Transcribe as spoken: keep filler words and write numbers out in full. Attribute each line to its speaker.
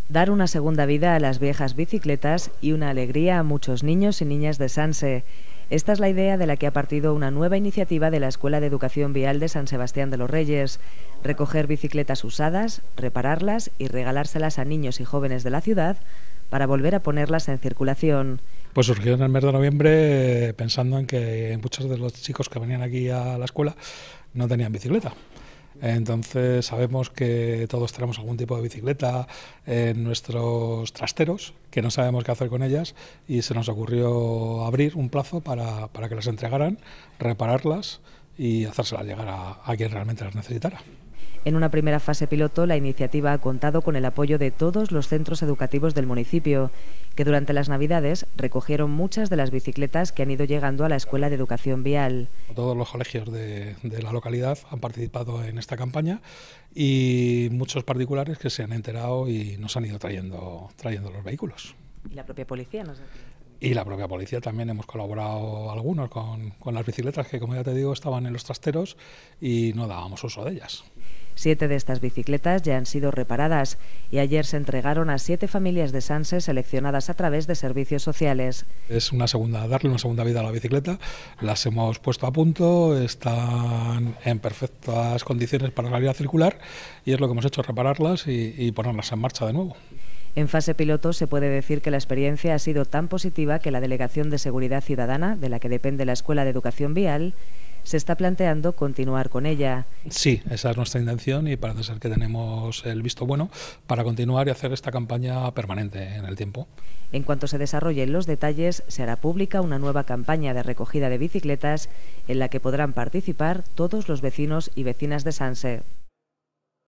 Speaker 1: Dar una segunda vida a las viejas bicicletas y una alegría a muchos niños y niñas de Sanse. Esta es la idea de la que ha partido una nueva iniciativa de la Escuela de Educación Vial de San Sebastián de los Reyes: recoger bicicletas usadas, repararlas y regalárselas a niños y jóvenes de la ciudad para volver a ponerlas en circulación.
Speaker 2: Pues surgió en el mes de noviembre eh, pensando en que muchos de los chicos que venían aquí a la escuela no tenían bicicleta. Entonces sabemos que todos tenemos algún tipo de bicicleta en nuestros trasteros, que no sabemos qué hacer con ellas, y se nos ocurrió abrir un plazo para, para que las entregaran, repararlas y hacérselas llegar a, a quien realmente las necesitara.
Speaker 1: En una primera fase piloto, la iniciativa ha contado con el apoyo de todos los centros educativos del municipio, que durante las Navidades recogieron muchas de las bicicletas que han ido llegando a la Escuela de Educación Vial.
Speaker 2: Todos los colegios de, de la localidad han participado en esta campaña y muchos particulares que se han enterado y nos han ido trayendo, trayendo los vehículos.
Speaker 1: ¿Y la propia policía nos
Speaker 2: Y la propia policía también hemos colaborado algunos con, con las bicicletas que, como ya te digo, estaban en los trasteros y no dábamos uso de ellas.
Speaker 1: Siete de estas bicicletas ya han sido reparadas y ayer se entregaron a siete familias de Sanse seleccionadas a través de servicios sociales.
Speaker 2: Es una segunda, darle una segunda vida a la bicicleta. Las hemos puesto a punto, están en perfectas condiciones para salir a circular y es lo que hemos hecho, repararlas y, y ponerlas en marcha de nuevo.
Speaker 1: En fase piloto se puede decir que la experiencia ha sido tan positiva que la Delegación de Seguridad Ciudadana, de la que depende la Escuela de Educación Vial, se está planteando continuar con ella.
Speaker 2: Sí, esa es nuestra intención y parece ser que tenemos el visto bueno para continuar y hacer esta campaña permanente en el tiempo.
Speaker 1: En cuanto se desarrollen los detalles, se hará pública una nueva campaña de recogida de bicicletas en la que podrán participar todos los vecinos y vecinas de Sanse.